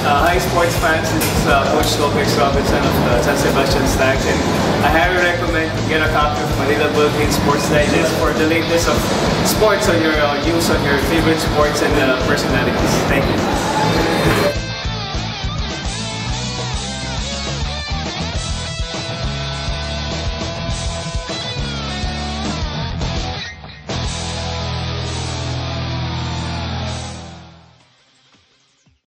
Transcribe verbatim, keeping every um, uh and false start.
Uh, hi sports fans, this is uh, Coach Topex of the Sebastian Stags, and I highly recommend to get a copy of Manila Bulletin Sports Digest for the latest of sports on your uh, news on your favorite sports and uh, personalities. Thank you.